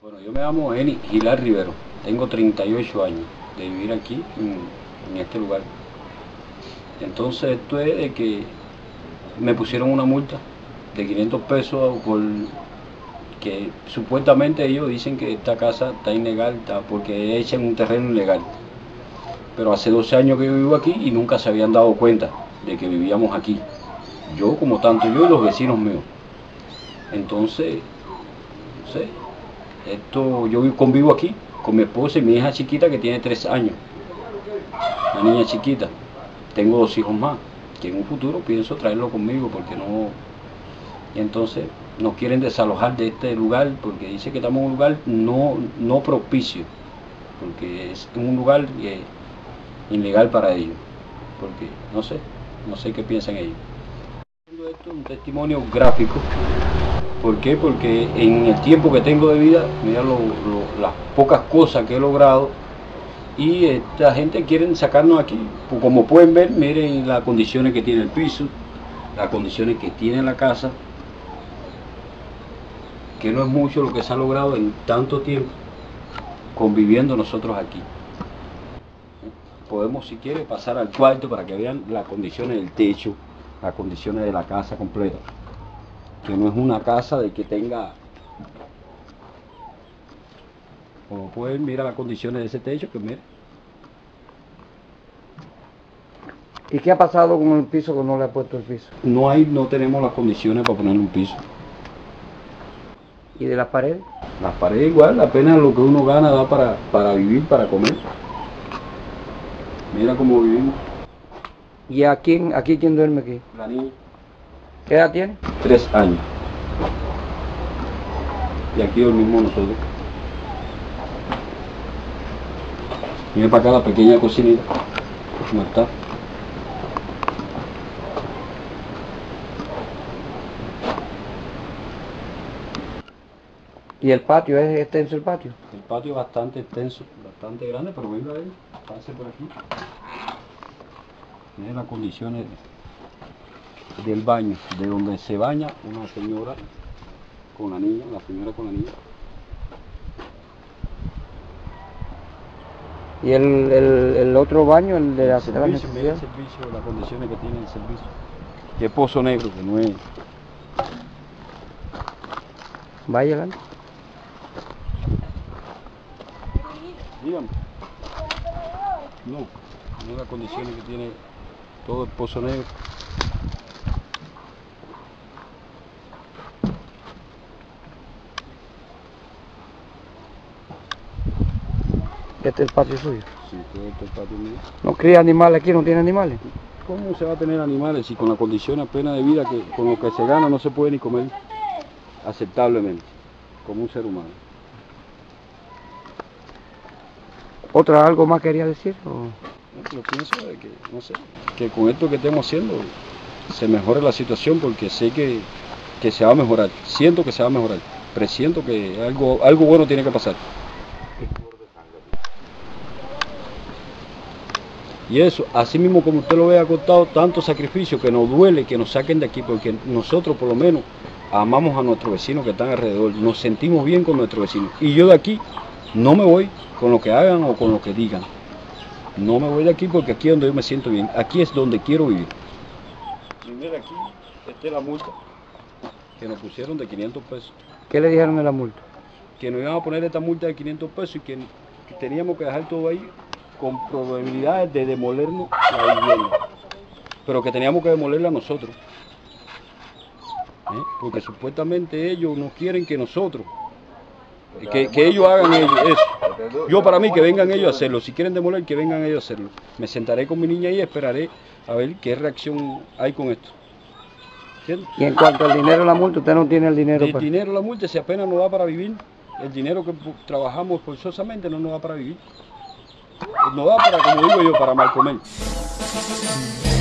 Bueno, yo me llamo Eni Gilar Rivero, tengo 38 años de vivir aquí en este lugar. Entonces esto es de que me pusieron una multa de 500 pesos por que supuestamente ellos dicen que esta casa está ilegal, porque es en un terreno ilegal. Pero hace 12 años que yo vivo aquí y nunca se habían dado cuenta de que vivíamos aquí. Yo como tanto yo y los vecinos míos. Entonces, no sé, yo convivo aquí con mi esposa y mi hija chiquita que tiene 3 años. Una niña chiquita. Tengo 2 hijos más, que en un futuro pienso traerlo conmigo porque no... Y entonces nos quieren desalojar de este lugar porque dice que estamos en un lugar no propicio, porque es un lugar ilegal para ellos, porque no sé qué piensan ellos. Esto es un testimonio gráfico. ¿Por qué? Porque en el tiempo que tengo de vida, mira las pocas cosas que he logrado, y esta gente quiere sacarnos aquí. Como pueden ver, miren las condiciones que tiene el piso, las condiciones que tiene la casa, que no es mucho lo que se ha logrado en tanto tiempo conviviendo nosotros aquí. Podemos, si quiere, pasar al cuarto para que vean las condiciones del techo, las condiciones de la casa completa, que no es una casa de que tenga... Como pueden mirar las condiciones de ese techo, que miren. ¿Y qué ha pasado con el piso que no le ha puesto el piso? No tenemos las condiciones para ponerle un piso. ¿Y de las paredes? Las paredes igual, apenas lo que uno gana da para vivir, para comer. Mira cómo vivimos. ¿Y aquí quién duerme aquí? La niña. ¿Qué edad tiene? 3 años. Y aquí dormimos nosotros. Mira para acá la pequeña cocinita. ¿Cómo está? ¿Y el patio? ¿Es extenso el patio? El patio es bastante extenso, bastante grande, pero venga ahí, pase por aquí. Miren las condiciones del baño, de donde se baña una señora con la niña, la señora con la niña. ¿Y el otro baño, el de la servicio, mira el servicio, las condiciones que tiene el servicio. Que es pozo negro, que no es... Vaya, ¿vale? Dígame. No, no las condiciones que tiene todo el pozo negro. Este es el patio suyo. Sí, todo esto es patio mío. ¿No cría animales aquí? ¿No tiene animales? ¿Cómo se va a tener animales si con la condición apenas de vida que con lo que se gana no se puede ni comer aceptablemente, como un ser humano? ¿Algo más quería decir? Yo pienso de que, no sé, que con esto que estemos haciendo se mejore la situación, porque sé que se va a mejorar, siento que se va a mejorar, presiento que algo bueno tiene que pasar. Y eso, así mismo como usted lo ve, ha costado tanto sacrificio que nos duele que nos saquen de aquí, porque nosotros por lo menos amamos a nuestros vecinos que están alrededor, nos sentimos bien con nuestros vecinos. Y yo de aquí no me voy con lo que hagan o con lo que digan. No me voy de aquí porque aquí es donde yo me siento bien, aquí es donde quiero vivir. Y mira aquí, esta es la multa que nos pusieron de 500 pesos. ¿Qué le dijeron de la multa? Que nos iban a poner esta multa de 500 pesos y que teníamos que dejar todo ahí con probabilidades de demolernos la vivienda, pero que teníamos que demolerla nosotros, porque supuestamente ellos no quieren que nosotros, que ellos hagan eso. Yo para mí que vengan ellos a hacerlo, si quieren demoler que vengan ellos a hacerlo. Me sentaré con mi niña y esperaré a ver qué reacción hay con esto. ¿Entiendes? Y en cuanto al dinero de la multa, usted no tiene el dinero. El dinero de la multa, si apenas nos da para vivir, el dinero que trabajamos forzosamente no nos da para vivir. No da para, como digo yo, para mal comer.